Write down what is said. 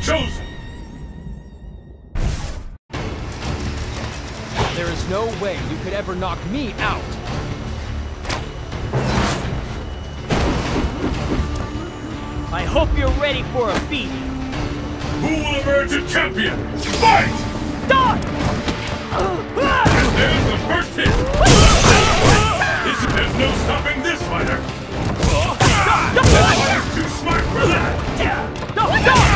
chosen! There is no way you could ever knock me out! I hope you're ready for a beating! Who will emerge a champion? Fight! Die! And there's the first hit! There's no stopping this fighter! That fighter's too smart for that!